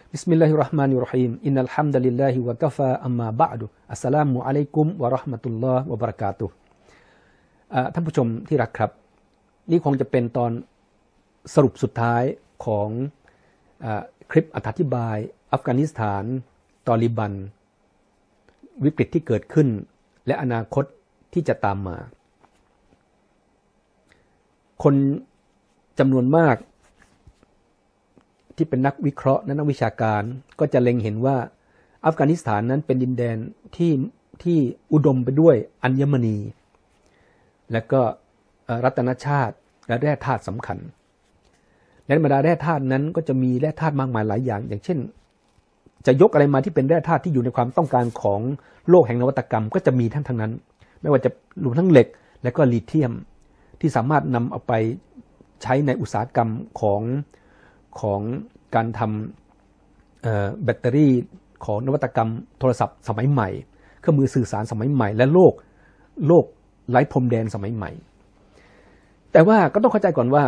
บิสมิลลาฮิรเราะห์มานิรเราะฮีมอินนัลฮัมดุลิลลาฮิวะกะฟาอัมมาบะอ์ดุอัสสลามุอะลัยกุมวะเราะห์มะตุลลอฮ์วะบะเราะกาตุฮ์ท่านผู้ชมที่รักครับนี่คงจะเป็นตอนสรุปสุดท้ายของคลิปอธิบายอัฟกานิสถานตอลิบันวิกฤตที่เกิดขึ้นและอนาคตที่จะตามมาคนจำนวนมากที่เป็นนักวิเคราะห์และนักวิชาการก็จะเล็งเห็นว่าอัฟกานิสถานนั้นเป็นดินแดนที่อุดมไปด้วยอัญมณีและก็รัตนชาติและแร่ธาตุสำคัญและบรรดาแร่ธาตุนั้นก็จะมีแร่ธาตุมากมายหลายอย่างอย่างเช่นจะยกอะไรมาที่เป็นแร่ธาตุที่อยู่ในความต้องการของโลกแห่งนวัตกรรมก็จะมีทั้งนั้นไม่ว่าจะรวมทั้งเหล็กและก็ลิเธียมที่สามารถนำเอาไปใช้ในอุตสาหกรรมของการทำแบตเตอรี่ของนวัตกรรมโทรศัพท์สมัยใหม่เครื่องมือสื่อสารสมัยใหม่และโลกไร้พรมแดนสมัยใหม่แต่ว่าก็ต้องเข้าใจก่อนว่า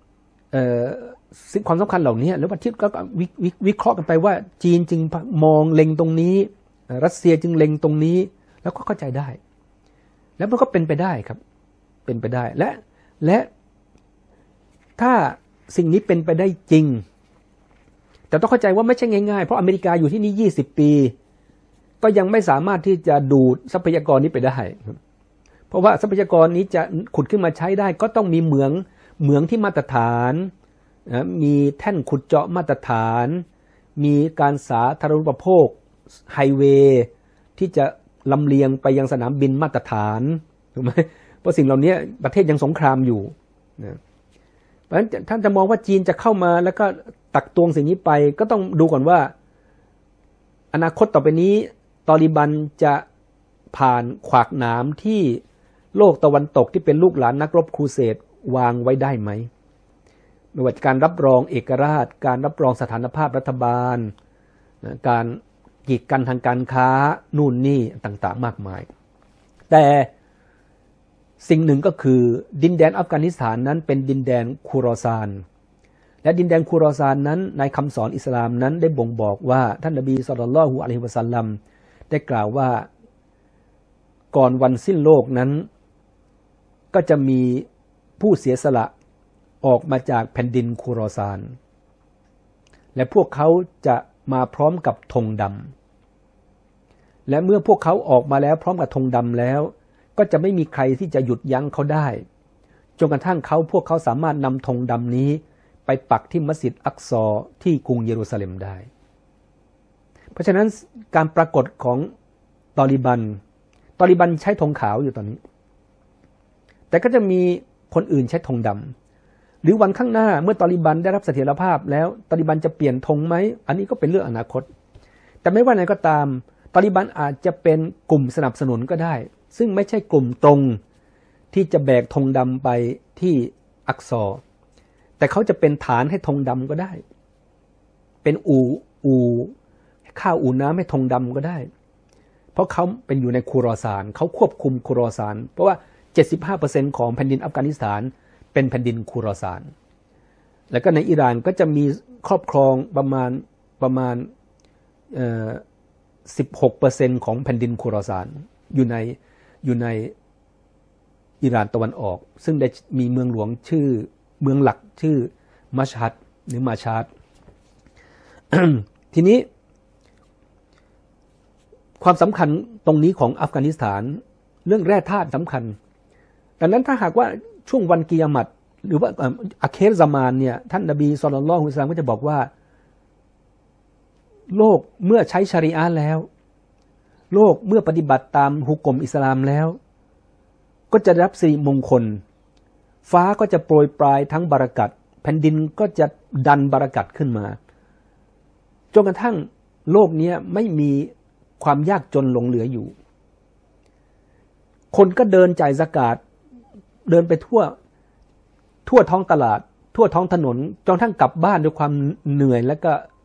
สิ่งความสำคัญเหล่านี้แล้วประเทศก็วิเคราะห์กันไปว่าจีนจึงมองเล็งตรงนี้รัสเซียจึงเล็งตรงนี้แล้วก็เข้าใจได้แล้วมันก็เป็นไปได้ครับเป็นไปได้และถ้าสิ่งนี้เป็นไปได้จริงแต่ต้องเข้าใจว่าไม่ใช่ง่ายๆเพราะอเมริกาอยู่ที่นี่20 ปีก็ยังไม่สามารถที่จะดูดทรัพยากรนี้ไปได้เพราะว่าทรัพยากรนี้จะขุดขึ้นมาใช้ได้ก็ต้องมีเหมืองที่มาตรฐานมีแท่นขุดเจาะมาตรฐานมีการสาธารณูปโภคไฮเวย์ที่จะลำเลียงไปยังสนามบินมาตรฐานถูกไหมเพราะสิ่งเหล่านี้ประเทศยังสงครามอยู่นะเพราะฉะนั้นท่านจะมองว่าจีนจะเข้ามาแล้วก็ตักตวงสิ่งนี้ไปก็ต้องดูก่อนว่าอนาคตต่อไปนี้ตอลิบันจะผ่านขวากหนามที่โลกตะวันตกที่เป็นลูกหลานนักรบครูเสดวางไว้ได้ไหมไม่ว่าการรับรองเอกราชการรับรองสถานภาพรัฐบาลการกีดกันทางการค้านู่นนี่ต่างๆมากมายแต่สิ่งหนึ่งก็คือดินแดนอัฟกานิสถานนั้นเป็นดินแดนคูรอซานและดินแดนคูรอซานนั้นในคำสอนอิสลามนั้นได้บ่งบอกว่าท่านนบีศ็อลลัลลอฮุอะลัยฮิวะซัลลัมได้กล่าวว่าก่อนวันสิ้นโลกนั้นก็จะมีผู้เสียสละออกมาจากแผ่นดินคูรอซานและพวกเขาจะมาพร้อมกับธงดำและเมื่อพวกเขาออกมาแล้วพร้อมกับธงดำแล้วก็จะไม่มีใครที่จะหยุดยั้งเขาได้จนกระทั่งพวกเขาสามารถนำธงดำนี้ไปปักที่มัสยิดอักซอที่กรุงเยรูซาเล็มได้เพราะฉะนั้นการปรากฏของตอลิบันใช้ธงขาวอยู่ตอนนี้แต่ก็จะมีคนอื่นใช้ธงดำหรือวันข้างหน้าเมื่อตอลิบันได้รับเสถียรภาพแล้วตอลิบันจะเปลี่ยนธงไหมอันนี้ก็เป็นเรื่องอนาคตแต่ไม่ว่าไหนก็ตามตอลิบันอาจจะเป็นกลุ่มสนับสนุนก็ได้ซึ่งไม่ใช่กลุ่มตรงที่จะแบกธงดำไปที่อักซอแต่เขาจะเป็นฐานให้ธงดำก็ได้เป็นข้าวน้ำให้ธงดำก็ได้เพราะเขาเป็นอยู่ในคูรอซานเขาควบคุมคูรอซานเพราะว่า 75% ของแผ่นดินอัฟกานิสถานเป็นแผ่นดินคูรอซานแล้วก็ในอิหร่านก็จะมีครอบครองประมาณ16% ของแผ่นดินคูรอซานอยู่ในอิหร่านตะวันออกซึ่งได้มีเมืองหลวงเมืองหลักชื่อมัชฮัดหรือมาชาด ทีนี้ความสำคัญตรงนี้ของอัฟกานิสถานเรื่องแร่ธาตุสำคัญดังนั้นถ้าหากว่าช่วงวันกิยามัตหรือว่าอาเครซามานเนี่ยท่านนบีศ็อลลัลลอฮุอะลัยฮิวะซัลลัมก็จะบอกว่าโลกเมื่อใช้ชะรีอะห์แล้วโลกเมื่อปฏิบัติตามฮุกมอิสลามแล้วก็จะรับสิริมงคลฟ้าก็จะโปรยปลายทั้งบารกัตแผ่นดินก็จะดันบารกัตขึ้นมาจนกระทั่งโลกนี้ไม่มีความยากจนหลงเหลืออยู่คนก็เดินจ่ายซะกาตเดินไปทั่วท้องตลาดทั่วท้องถนนจนกระทั่งกลับบ้านด้วยความเหนื่อยแล้ว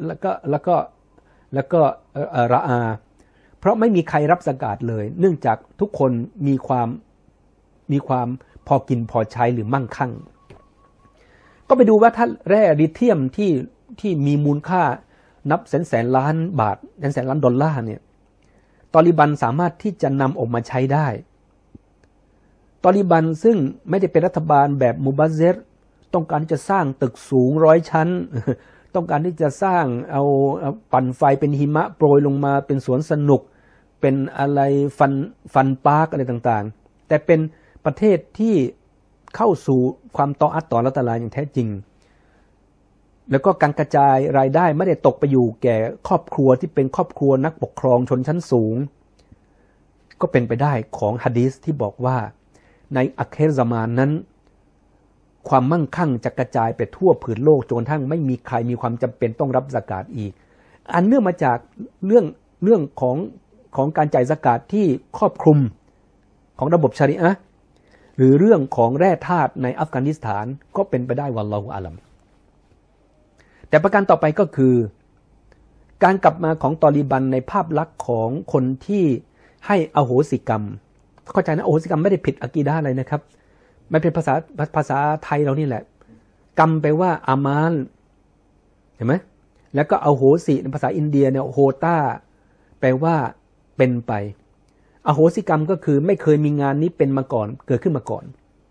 ก็ระอาเพราะไม่มีใครรับซะกาตเลยเนื่องจากทุกคนมีความพอกินพอใช้หรือมั่งคั่งก็ไปดูว่าถ้าแร่ลิเธียมที่มีมูลค่านับแสนล้านบาทแสนล้านดอลลาร์เนี่ยตอลิบันสามารถที่จะนำออกมาใช้ได้ตอลิบันซึ่งไม่ได้เป็นรัฐบาลแบบมูบัซเซรต้องการที่จะสร้างตึกสูง100 ชั้นต้องการที่จะสร้างเอาปั่นไฟเป็นหิมะโปรยลงมาเป็นสวนสนุกเป็นอะไรฟันปาร์คอะไรต่างๆแต่เป็นประเทศที่เข้าสู่ความตออัตต่ออัลเลาะห์ตะอาลาอย่างแท้จริงแล้วก็การกระจายรายได้ไม่ได้ตกไปอยู่แก่ครอบครัวที่เป็นครอบครัวนักปกครองชนชั้นสูงก็เป็นไปได้ของหะดีษที่บอกว่าในอัคเรซะมานนั้นความมั่งคั่งจะกระจายไปทั่วผืนโลกจนกระทั่งไม่มีใครมีความจำเป็นต้องรับซะกาตอีกอันเนื่องมาจากเรื่องของการจ่ายซะกาตที่ครอบคลุมของระบบชะรีอะห์หรือเรื่องของแร่ธาตุในอัฟกานิสถานก็เป็นไปได้วัลลอฮุอาลัมแต่ประการต่อไปก็คือการกลับมาของตอลิบันในภาพลักษณ์ของคนที่ให้อโหสิกรรมเข้าใจนะอโหสิกรรมไม่ได้ผิดอะกีดะห์อะไรนะครับมันเป็นภาษาไทยเรานี่แหละกรรมแปลว่าอามานเห็นไหมแล้วก็อโหสิในภาษาอินเดียเนี่ยโฮตาแปลว่าเป็นไปอโหสิกรรมก็คือไม่เคยมีงานนี้เป็นมาก่อนเกิดขึ้นมาก่อน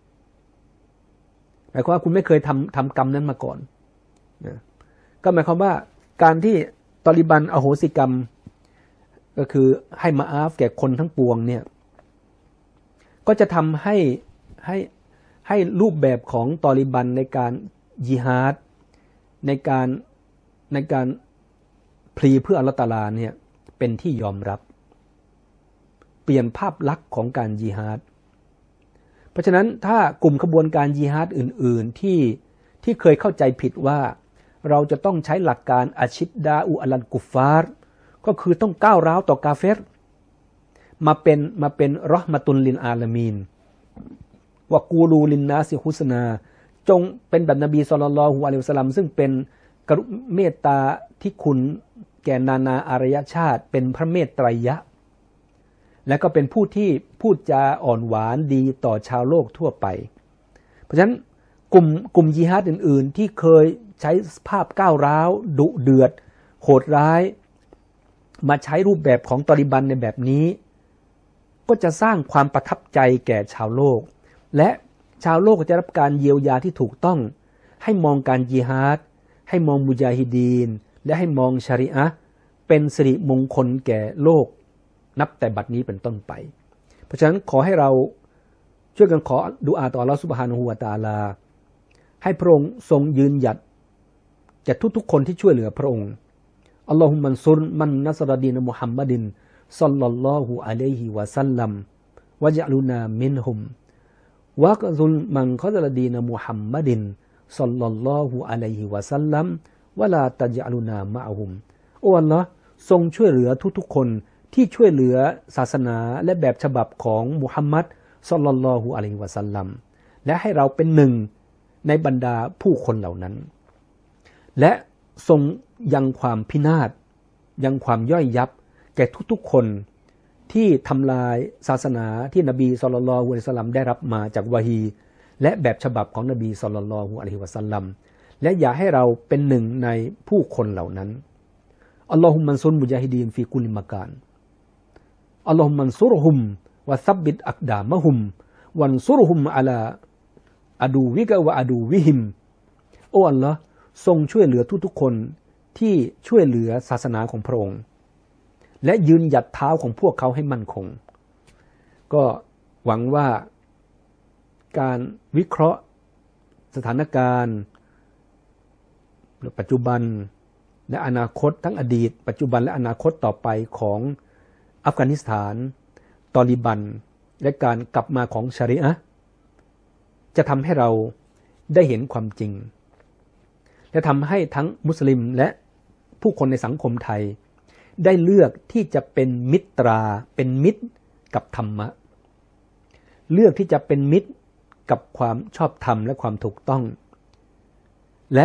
หมายความว่าคุณไม่เคยทำกรรมนั้นมาก่อนนะก็หมายความว่าการที่ตอลิบันอโหสิกรรมก็คือให้มาอาฟแก่คนทั้งปวงเนี่ยก็จะทำให้รูปแบบของตอลิบันในการญิฮาดในการพลีเพื่ออัลเลาะห์ตะอาลาเนี่ยเป็นที่ยอมรับเปลี่ยนภาพลักษณ์ของการญิฮาดเพราะฉะนั้นถ้ากลุ่มขบวนการญิฮาดอื่นๆที่เคยเข้าใจผิดว่าเราจะต้องใช้หลักการอาชิดดาอุอัลันกุฟฟาร์ก็คือต้องก้าวร้าวต่อกาเฟรมาเป็นเราะห์มะตุลลิลอาลามีนวะกูลูลินนาซิฮุสนาจงเป็นแบบนบีศ็อลลัลลอฮุอะลัยฮิวะซัลลัมซึ่งเป็นกรุณาเมตตาที่คุณแก่นานาอารยชาติเป็นพระเมตไตรยะและก็เป็นผู้ที่พูดจาอ่อนหวานดีต่อชาวโลกทั่วไปเพราะฉะนั้นกลุ่มญิฮาดอื่นๆที่เคยใช้ภาพก้าวร้าวดุเดือดโหดร้ายมาใช้รูปแบบของตอลิบันในแบบนี้ก็จะสร้างความประทับใจแก่ชาวโลกและชาวโลกจะรับการเยียวยาที่ถูกต้องให้มองการญิฮาดให้มองมุญาฮิดีนและให้มองชะรีอะห์เป็นสิริมงคลแก่โลกนับแต่บัดนี้เป็นต้นไปเพราะฉะนั้นขอให้เราช่วยกันขอดุอาต่ออัลเลาะห์ซุบฮานะฮูวะตะอาลาให้พระองค์ทรงยืนหยัดแก่ทุกๆคนที่ช่วยเหลือพระองค์อัลลอฮุมมัซุรมันนัสรดีนมุฮัมมัดินศ็อลลัลลอฮุอะลัยฮิวะซัลลัมวะญะลุนามินฮุมวะกซุลมันคอซลดีนมุฮัมมัดินศ็อลลัลลอฮุอะลัยฮิวะซัลลัมวะลาตัจอะลุนามะอะฮุมโอ้อัลเลาะห์ทรงช่วยเหลือทุกๆคนที่ช่วยเหลือศาสนาและแบบฉบับของมุฮัมมัดศ็อลลัลลอฮุอะลัยฮิวะซัลลัมและให้เราเป็นหนึ่งในบรรดาผู้คนเหล่านั้นและทรงยังความพินาศยังความย่อยยับแก่ทุกๆคนที่ทำลายศาสนาที่นบีศ็อลลัลลอฮุอะลัยฮิวะซัลลัมได้รับมาจากวะฮีและแบบฉบับของนบีศ็อลลัลลอฮุอะลัยฮิวะซัลลัมและอย่าให้เราเป็นหนึ่งในผู้คนเหล่านั้นอัลลอฮุมมันซุรมุญาฮิดีนฟีกุลิมะกานอัลลอฮุมมันซุรฮุมวะซับบิตอักดามะฮุมวันซุรฮุมอะลาอะดูวิกะวะอะดูวิฮิมโอ้อัลเลาะห์ทรงช่วยเหลือทุกๆคนที่ช่วยเหลือศาสนาของพระองค์และยืนหยัดเท้าของพวกเขาให้มั่นคงก็หวังว่าการวิเคราะห์สถานการณ์ปัจจุบันและอนาคตทั้งอดีตปัจจุบันและอนาคตต่อไปของอัฟกานิสถานตอลิบันและการกลับมาของชะรีอะห์จะทำให้เราได้เห็นความจริงและทำให้ทั้งมุสลิมและผู้คนในสังคมไทยได้เลือกที่จะเป็นมิตราเป็นมิตรกับธรรมะเลือกที่จะเป็นมิตรกับความชอบธรรมและความถูกต้องและ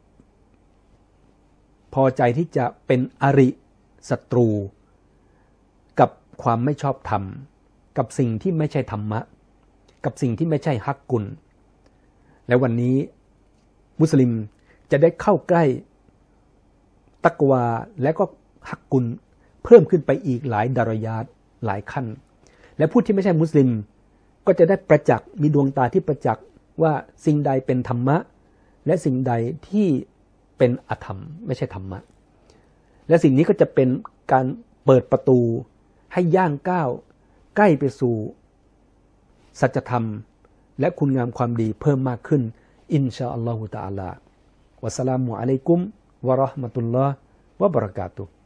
พอใจที่จะเป็นอริศัตรูกับความไม่ชอบธรรมกับสิ่งที่ไม่ใช่ธรรมะกับสิ่งที่ไม่ใช่ฮักกุลและวันนี้มุสลิมจะได้เข้าใกล้ตักวาและก็ฮักกุลเพิ่มขึ้นไปอีกหลายดารายาตหลายขั้นและผู้ที่ไม่ใช่มุสลิมก็จะได้ประจักษ์มีดวงตาที่ประจักษ์ว่าสิ่งใดเป็นธรรมะและสิ่งใดที่เป็นอธรรมไม่ใช่ธรรมะและสิ่งนี้ก็จะเป็นการเปิดประตูให้ย่างก้าวใกล้ไปสู่สัจธรรมและคุณงามความดีเพิ่มมากขึ้นอินชาอัลลอฮุตะอาลาวะสลามุอะลัยกุมวะเราะห์มะตุลลอฮ์วะบะเราะกาตุฮ์